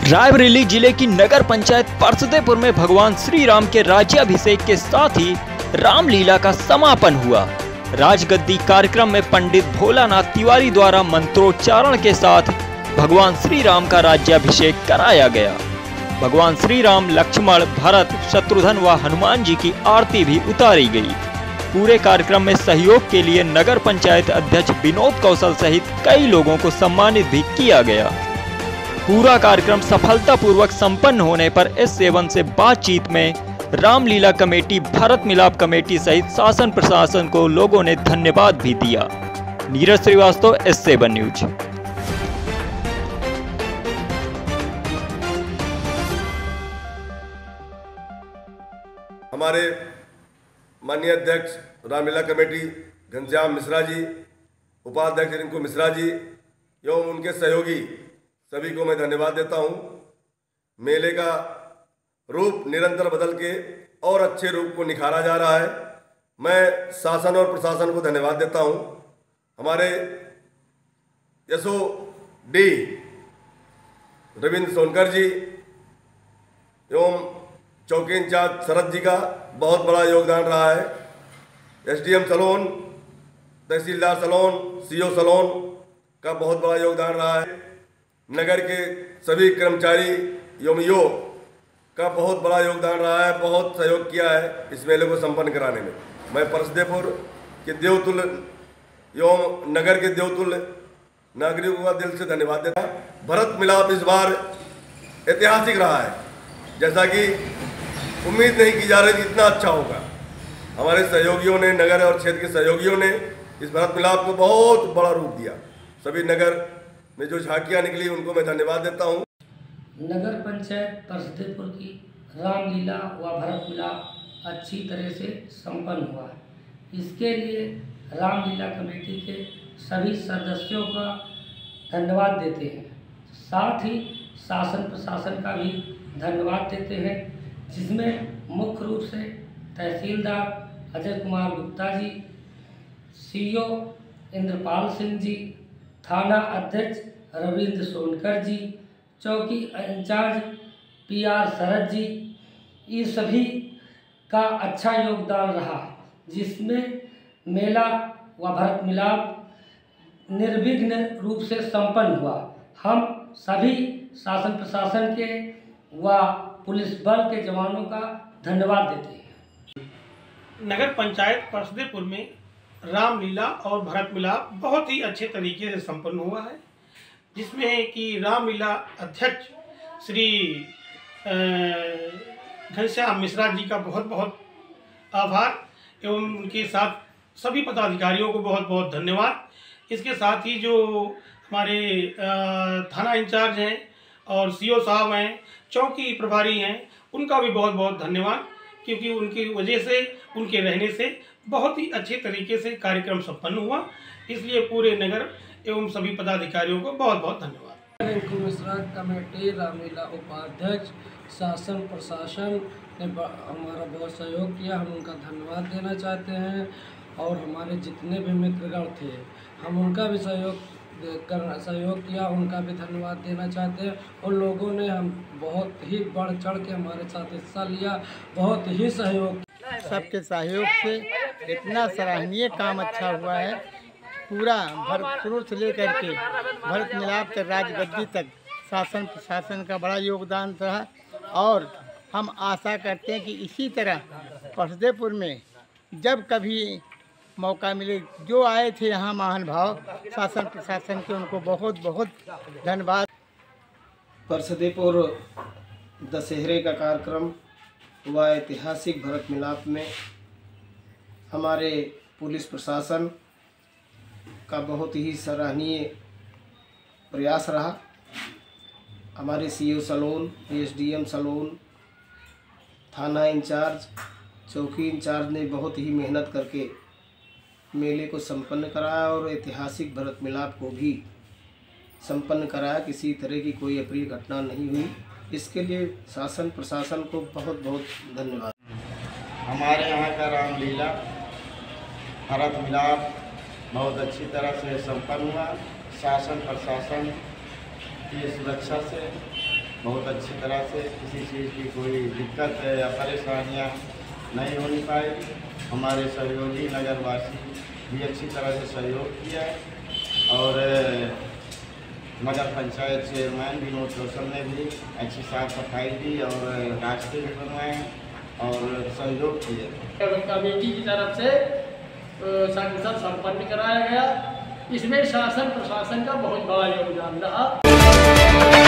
रायबरेली जिले की नगर पंचायत परसदेपुर में भगवान श्री राम के राज्याभिषेक के साथ ही रामलीला का समापन हुआ। राजगद्दी कार्यक्रम में पंडित भोलानाथ तिवारी द्वारा मंत्रोच्चारण के साथ भगवान श्री राम का राज्याभिषेक कराया गया। भगवान श्री राम, लक्ष्मण, भरत, शत्रुघ्न व हनुमान जी की आरती भी उतारी गई। पूरे कार्यक्रम में सहयोग के लिए नगर पंचायत अध्यक्ष विनोद कौशल सहित कई लोगों को सम्मानित भी किया गया। पूरा कार्यक्रम सफलतापूर्वक संपन्न होने पर S7 से बातचीत में रामलीला कमेटी, भरत मिलाप कमेटी सहित शासन प्रशासन को लोगों ने धन्यवाद भी दिया। Neeraj Srivastava, S7 news. हमारे माननीय अध्यक्ष रामलीला कमेटी घनश्याम मिश्रा जी, उपाध्यक्ष रिंकू मिश्रा जी एवं उनके सहयोगी सभी को मैं धन्यवाद देता हूं। मेले का रूप निरंतर बदल के और अच्छे रूप को निखारा जा रहा है। मैं शासन और प्रशासन को धन्यवाद देता हूं। हमारे SOD रविंद्र सोनकर जी एवं चौकी इंचार्ज शरद जी का बहुत बड़ा योगदान रहा है। SDM सलोन, तहसीलदार सलोन, CO सलोन का बहुत बड़ा योगदान रहा है। नगर के सभी कर्मचारी योमियो का बहुत बड़ा योगदान रहा है, बहुत सहयोग किया है इस मेले को संपन्न कराने में। मैं परसदेपुर के देवतुल्य एवं नगर के देवतुल्य नागरिकों का दिल से धन्यवाद देता हूं। भरत मिलाप इस बार ऐतिहासिक रहा है, जैसा कि उम्मीद नहीं की जा रही थी इतना अच्छा होगा। हमारे सहयोगियों ने, नगर और क्षेत्र के सहयोगियों ने इस भरत मिलाप को बहुत बड़ा रूप दिया। सभी नगर में जो झांकियां निकली उनको मैं धन्यवाद देता हूं। नगर पंचायत परसदेपुर की रामलीला व भरत मिलाप अच्छी तरह से संपन्न हुआ। इसके लिए रामलीला कमेटी के सभी सदस्यों का धन्यवाद देते हैं। साथ ही शासन प्रशासन का भी धन्यवाद देते हैं, जिसमें मुख्य रूप से तहसीलदार अजय कुमार गुप्ता जी, CO इंद्रपाल सिंह जी, थाना अध्यक्ष रविंद्र सोनकर जी, चौकी इंचार्ज PR शरद जी, ये सभी का अच्छा योगदान रहा, जिसमें मेला व भरत मिलाप निर्विघ्न रूप से संपन्न हुआ। हम सभी शासन प्रशासन के व पुलिस बल के जवानों का धन्यवाद देते हैं। नगर पंचायत परसदेपुर में रामलीला और भरत मिलाप बहुत ही अच्छे तरीके से संपन्न हुआ है, जिसमें कि रामलीला अध्यक्ष श्री घनश्याम मिश्रा जी का बहुत बहुत आभार एवं उनके साथ सभी पदाधिकारियों को बहुत बहुत धन्यवाद। इसके साथ ही जो हमारे थाना इंचार्ज हैं और CO साहब हैं, चौकी प्रभारी हैं, उनका भी बहुत बहुत धन्यवाद, क्योंकि उनकी वजह से, उनके रहने से बहुत ही अच्छे तरीके से कार्यक्रम संपन्न हुआ। इसलिए पूरे नगर एवं सभी पदाधिकारियों को बहुत बहुत धन्यवाद। रिंकू मिश्रा कमेटी, रामलीला उपाध्यक्ष, शासन प्रशासन ने हमारा बहुत सहयोग किया, हम उनका धन्यवाद देना चाहते हैं। और हमारे जितने भी मित्रगण थे, हम उनका भी सहयोग किया, उनका भी धन्यवाद देना चाहते हैं। और लोगों ने हम बहुत ही बढ़ चढ़ के हमारे साथ हिस्सा लिया, बहुत ही सहयोग। सबके सहयोग से इतना सराहनीय काम अच्छा हुआ है। पूरा शुरू से लेकर के भरत मिलाप तक, राजगद्दी तक शासन प्रशासन का बड़ा योगदान रहा। और हम आशा करते हैं कि इसी तरह परसदेपुर में जब कभी मौका मिले, जो आए थे यहाँ महानुभाव शासन प्रशासन के, उनको बहुत बहुत धन्यवाद। परसदेपुर दशहरे का कार्यक्रम हुआ ऐतिहासिक भरत मिलाप में हमारे पुलिस प्रशासन का बहुत ही सराहनीय प्रयास रहा। हमारे CO सलोन, SDM सलोन, थाना इंचार्ज, चौकी इंचार्ज ने बहुत ही मेहनत करके मेले को संपन्न कराया और ऐतिहासिक भरत मिलाप को भी संपन्न कराया। किसी तरह की कोई अप्रिय घटना नहीं हुई। इसके लिए शासन प्रशासन को बहुत बहुत धन्यवाद। हमारे यहाँ का रामलीला भरत मिलाप बहुत अच्छी तरह से संपन्न हुआ। शासन प्रशासन की सुरक्षा से बहुत अच्छी तरह से किसी चीज़ की कोई दिक्कत या परेशानियाँ नहीं होनी पाई। हमारे सहयोगी नगरवासी भी अच्छी तरह से सहयोग किया और नगर पंचायत चेयरमैन विनोद कौशल ने भी अच्छी साफ सफाई की और रास्ते भी बनवाए और सहयोग किए। कमेटी की तरफ से संसद संपन्न कराया गया। इसमें शासन प्रशासन का बहुत बड़ा योगदान रहा।